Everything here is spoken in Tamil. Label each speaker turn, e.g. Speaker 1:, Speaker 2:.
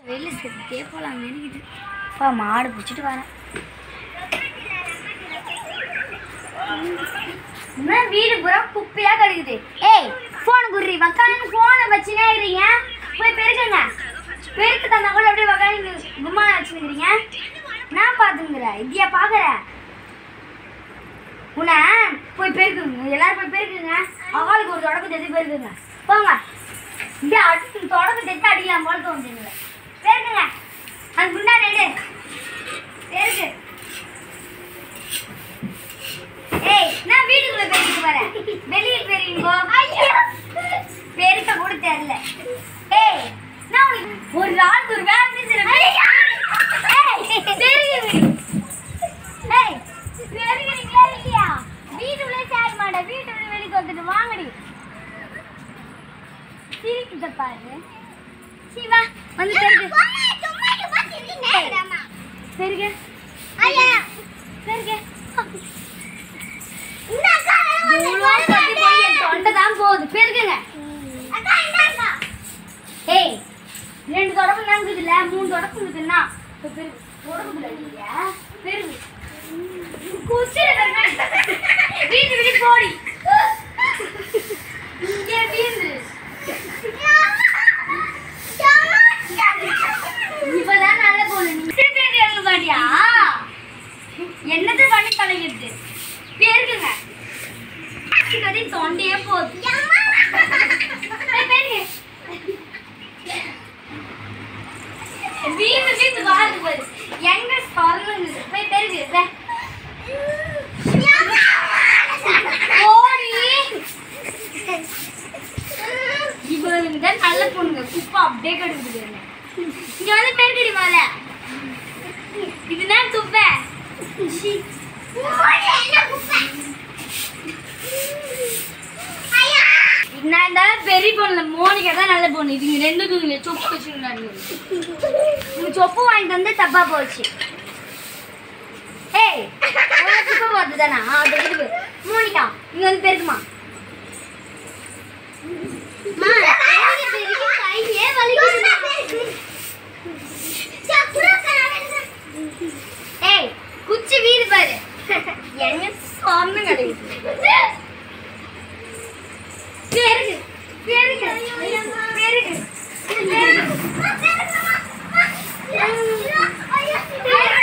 Speaker 1: வெளில செத்தே போலாம் நினைக்கிது. அப்பா மாடு பிடிச்சிட்டு வரேன். வீடு பூரா குப்பையா கிடக்குது. ஏய் போன் குர்ரி வக்கான்னு போனை வச்சுனே இருக்கிறீங்க. போய் பெருக்குங்க. பெருக்கு தந்தா கூட அப்படியே வக்கான்னு கும்மா வச்சுக்கிறீங்க. நான் பாத்துங்கிறேன் இந்தியா பாக்குறேன். உன்னை போய் பெருக்குங்க. எல்லாரும் போய் பெருக்குங்க. அவளுக்கு ஒரு தொடக்கம் தெரிஞ்சு பெருக்குங்க. போங்க. இந்த தொடக்கம் தெரிஞ்சு அடிக்கலாம் போல தோணுதுங்க. பெருக்குங்க. அது முன்னா நெடு பெருக்கு. ஏய் நான் வீட்டுக்குள்ள பெருக்கிட்டு வரேன். வெளியில் பெருங்கோ. பெருக்க கூட தெரியல. ஏய் நான் உனக்கு ஒரு நாள் ஒரு வேலை செஞ்சிருக்கேன். ஏய் பெருகு. ஏய் பெருகுறீங்களா இல்லையா? வீட்டுக்குள்ளே சேர் மாட வீட்டுக்குள்ள வெளிக்கு வந்துட்டு வாங்கடி. சிரிக்குத பாரு. சிவா வந்து பெருகு. பெருகு. ஐயா பெருகு. தொண்டைதான் போகுது. பெருக்குங்க. ஏய் 2 தொடக்கம் நாங்குதுல 3 தொடக்கம் இருக்குன்னா தொடக்கத்துல இல்லையா? பெருகு. வீட்டு வீட்டு போடி. இங்கே வீந்து இப்பதான் நல்ல பொண்ணு. மாட்டியா என்னத்தை பண்ணி பழகிடுது. பெருக்குங்க. தொண்டையே போகுது. வீட்டு வீட்டு வாது போகுது. எங்க சொல்லுங்க போய் பெருகு. இவங்க நல்ல பொண்ணுங்க. குப்பை அப்படியே கிடக்குது. இங்க வந்து பெருக்கடி மேல இதுதான் குப்பை. நான் இருந்தாலும் பெரிய பொண்ணு மோனிகா தான் நல்ல பொண்ணு. இதுங்க 2 சொப்பு வச்சுருந்தாங்க. சொப்பு வாங்கிட்டு வந்து தப்பா போச்சு. ஏய் குப்பை பார்த்து தானா? மோனிகா இங்க வந்து பெருக்குமா. ஏய் குச்சி வீடு பாரு. எங்க சொன்ன கிடைக்குது. பெருக்கு பெருக்கு.